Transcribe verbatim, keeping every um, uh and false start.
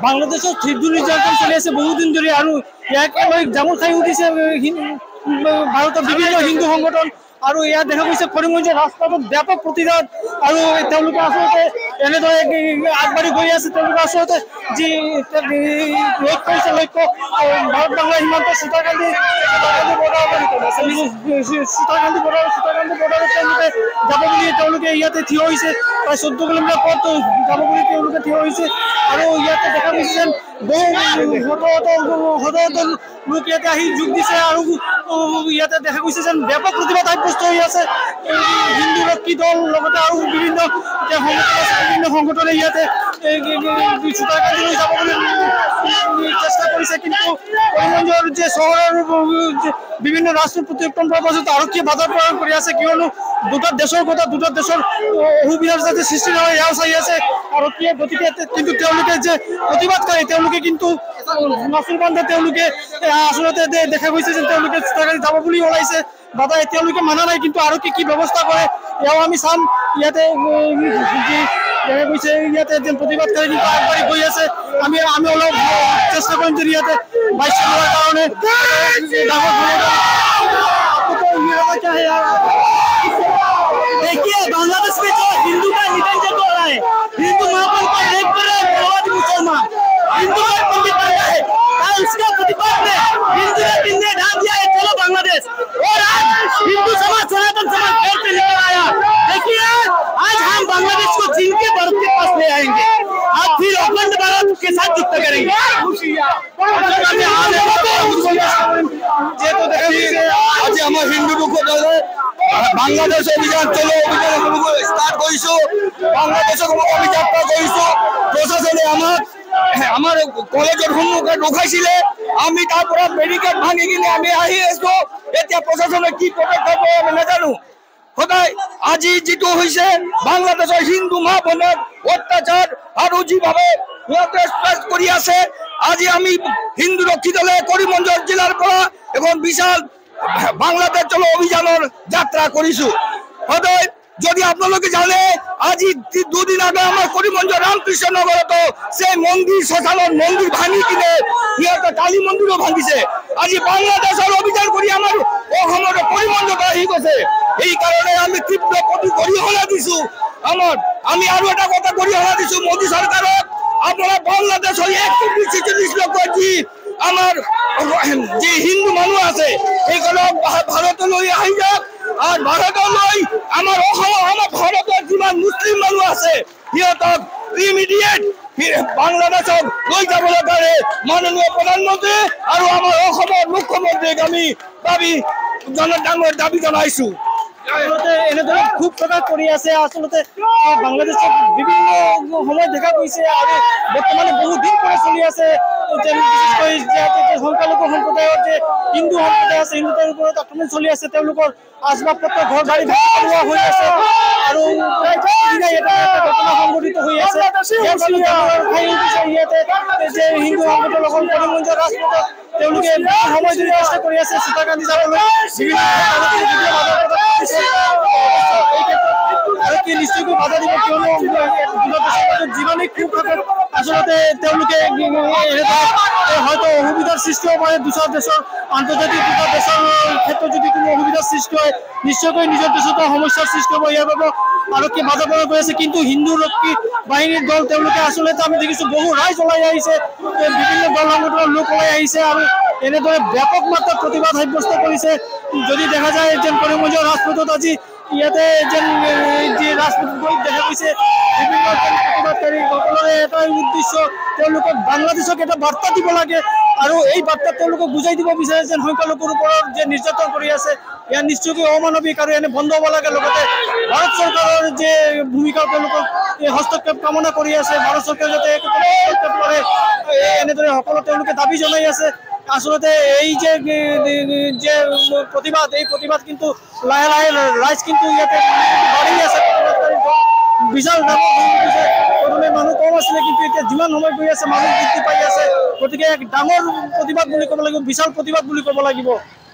বাংলাদেশত হিন্দু নিৰ্যাতন চলি আছে বহুদিন ধৰি আৰু ইয়াকে লৈ জামুৰ খাই উঠিছে ভাৰতৰ বিভিন্ন হিন্দু সংগঠন আৰু ইয়াত দেখা গৈছে কৰিমগঞ্জৰ ৰাস্তাটোত ব্যাপক প্ৰতিবাদ আৰু তেওঁলোকে আচলতে এনেদৰে আগবাঢ়ি গৈ আছে। তেওঁলোকে আচলতে যি লক্ষ্য হৈছে লক্ষ্য ভাৰত বাংলা সীমান্ত সীতাকান্দি সীতাকান্দি বৰ্ডাৰ সীতাকান্দি বৰ্ডাৰ সীতাকান্দি বৰ্ডাৰত তেওঁলোকে যাব বুলি তেওঁলোকে ইয়াতে থিয় হৈছে। প্ৰায় চৈধ্য কিলোমিটাৰ পথ যাব বুলি তেওঁলোকে থিয় হৈছে আৰু ইয়াতে দেখা গৈছে যেন বহু শত শত লোক ইয়াতে আহি যোগ দিছে আৰু ইয়াতে দেখা গৈছে যেন ব্যাপক প্ৰতিবাদ সাব্যস্ত হৈ আছে। হিন্দু ৰক্ষী দল লগতে আৰু বিভিন্ন বিভিন্ন সংগঠনে ইয়াতে সীতাকান্দিলৈ যাব বুলি চেষ্টা কৰিছে, কিন্তু কৰিমগঞ্জৰ যে চহৰৰ বিভিন্ন ৰাষ্ট্ৰীয় প্ৰত্যুত্তম পোৱাৰ পাছত আৰক্ষীয়ে বাধা প্ৰদান কৰি আছে, কিয়নো দুটা দেশৰ কথা দুটা দেশৰ অসুবিধাৰ যাতে সৃষ্টি নহয় এয়াও চাই আছে আৰক্ষীয়ে। গতিকে কিন্তু তেওঁলোকে যে প্ৰতিবাদ কৰে তেওঁলোকে কিন্তু নাচুৰ বান্ধে তেওঁলোকে আচলতে দেখা গৈছে যে তেওঁলোকে সীতাকান্দি যাব বুলি ওলাইছে বাধা তেওঁলোকে মানা নাই, কিন্তু আৰক্ষী কি ব্যৱস্থা কৰে এয়াও আমি চাম। ইয়াতে যি দেখা গৈছে ইয়াতে যে প্ৰতিবাদকাৰী কিন্তু আগবাঢ়ি গৈ আছে, আমি আমি অলপ চেষ্টা কৰিম যদি ইয়াতে বাইক চলোৱাৰ কাৰণে देखिए बांग्लादेश में जो हिंदू का निधन हो रहा है, हिंदू महापौर को देख कर मुसलमान हिंदू का पंडित बन रहा है, उसका प्रतिबाद में हिंदू ने पिंडे ढाल दिया है। चलो बांग्लादेश और आज हिंदू समाज सनातन समाज फिर से निकल आया। देखिए आज हम बांग्लादेश को चीन के भारत के पास ले आएंगे, आप फिर अखंड भारत के साथ युद्ध करेंगे। आज हम हिंदू বাংলাদেশ অভিযান চলো অভিযান স্টার্ট কৰিছো, বাংলাদেশক আমি যাত্ৰা কৰিছো। প্ৰশাসনে আমাক আমাৰ কলেজৰ সন্মুখত ৰখাইছিলে, আমি তাৰ পৰা বেৰিকেড ভাঙি কিনে আমি আহি আছো। এতিয়া প্ৰশাসনে কি পদক্ষেপ লয় আমি নাজানো। সদায় আজি যিটো হৈছে বাংলাদেশৰ হিন্দু মা ভনীক অত্যাচাৰ আৰু যিভাৱে কৰি আছে, আজি আমি হিন্দু ৰক্ষী দলে কৰিমগঞ্জ জিলাৰ পৰা এখন বিশাল বাংলাদেশ চলো অভিযানৰ যাত্ৰা কৰিছো। সদায় যদি আপোনালোকে জানে আজি দুদিন আগে আমাৰ কৰিমগঞ্জ ৰামকৃষ্ণ নগৰত সেই মন্দিৰ শ্মশানৰ মন্দিৰ ভাঙি কিনে সিহঁতে কালী মন্দিৰো ভাঙিছে। আজি বাংলাদেশৰ অভিযান কৰি আমাৰ অসমৰ কৰিমগঞ্জত আহি গৈছে। এই কাৰণে আমি তীব্ৰ প্ৰতি গৰিহণা দিছো। আমাৰ আমি আৰু এটা কথা গৰিহণা দিছো মোদী চৰকাৰক, আপনারা বাংলাদেশৰ একশো বিশ ছেচল্লিশ লক্ষ যি আমাৰ যি হিন্দু মানুহ আছে সেইসকলক ভাৰতলৈ আহি যাওক, আৰু ভাৰতলৈ আমাৰ অসম আমাৰ ভাৰতৰ যিমান মুছলিম মানুহ আছে সিহঁতক ইমিডিয়েট বাংলাদেশক লৈ যাবলৈ কাৰণে মাননীয় প্ৰধানমন্ত্ৰী আৰু আমাৰ অসমৰ মুখ্যমন্ত্ৰীক আমি দাবী ডাঙৰ দাবী জনাইছো। এনেদৰে খুব প্ৰকাশ কৰি আছে। আচলতে বাংলাদেশত বিভিন্ন সময় দেখা গৈছে আৰু বৰ্তমানে বহুত দিন পৰা চলি আছে, বিশেষকৈ সংখ্যালঘু সম্প্ৰদায়ৰ যে হিন্দু সম্প্ৰদায় আছে হিন্দুৰ ওপৰত আক্ৰমণ চলি আছে, তেওঁলোকৰ আচবাব পত্ৰ ঘৰ বাৰী পেলোৱা হৈ আছে আৰু এটা ঘটনা সংঘটিত হৈ আছে। ইয়াতে যে হিন্দু সংগঠনৰ কৰিমগঞ্জৰ ৰাজপথত তেওঁলোকে সময় ধৰি চেষ্টা কৰি আছে সীতাকান্দি যাবলৈ নিশ্চয়কৈ বাধা দিব, কিয়নো যিমানেই ক্ষোভ থাকে আচলতে তেওঁলোকে হয়তো অসুবিধাৰ সৃষ্টি হ'ব পাৰে। দুটা দেশৰ আন্তৰ্জাতিক দুটা দেশৰ ক্ষেত্ৰত যদি কোনো অসুবিধাৰ সৃষ্টি হয় নিশ্চয়কৈ নিজৰ দেশতো সমস্যাৰ সৃষ্টি হ'ব। ইয়াৰ বাবে আৰক্ষীয়ে বাধা প্ৰদান কৰি আছে, কিন্তু হিন্দু ৰক্ষী বাহিনীৰ দল তেওঁলোকে আচলতে আমি দেখিছো বহু ৰাইজ ওলাই আহিছে, বিভিন্ন দল সংগঠনৰ লোক ওলাই আহিছে আৰু এনেদৰে ব্যাপক মাত্ৰাত প্ৰতিবাদ সাব্যস্ত কৰিছে। যদি দেখা যায় যেন কৰিমগঞ্জৰ ৰাজপথত আজি ইয়াতে যেন যি ৰাজপথত গৈ দেখা গৈছে বিভিন্ন প্ৰতিবাদকাৰী সকলোৰে এটাই উদ্দেশ্য তেওঁলোকক বাংলাদেশক এটা বাৰ্তা দিব লাগে আৰু এই বাৰ্তা তেওঁলোকক বুজাই দিব বিচাৰে যেন সংখ্যালঘুৰ ওপৰত যে নিৰ্যাতন কৰি আছে ইয়াৰ নিশ্চয়কৈ অমানৱিক আৰু এনে বন্ধ হ'ব লাগে। লগতে ভাৰত চৰকাৰৰ যে ভূমিকা তেওঁলোকক এই হস্তক্ষেপ কামনা কৰি আছে, ভাৰত চৰকাৰে যাতে হস্তক্ষেপ কৰে এনেদৰে সকলো তেওঁলোকে দাবী জনাই আছে। আচলতে এই যে যে প্ৰতিবাদ এই প্ৰতিবাদ কিন্তু লাহে লাহে ৰাইজ কিন্তু ইয়াতে বাঢ়ি আছে, বিশাল ডাঙৰ হৈ উঠিছে। প্ৰথমে মানুহ কম আছিলে, কিন্তু এতিয়া যিমান সময় গৈ আছে মানুহ বৃদ্ধি পাই আছে। গতিকে এক ডাঙৰ প্ৰতিবাদ বুলি ক'ব লাগিব, বিশাল প্ৰতিবাদ বুলি ক'ব লাগিব।